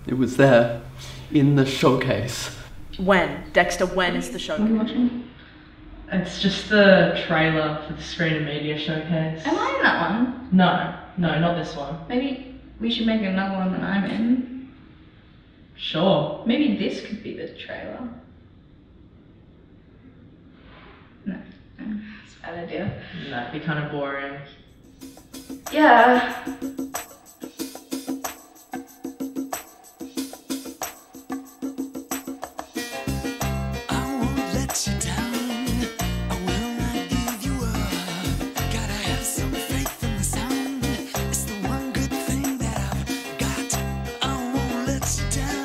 It was there, in the showcase. When? Dexter, when is the showcase? What are you watching? It's just the trailer for the Screen and Media Showcase. Am I in that one? No, not this one. Maybe we should make another one that I'm in. Sure. Maybe this could be the trailer. No, that's a bad idea. That'd be kind of boring. Yeah. Down.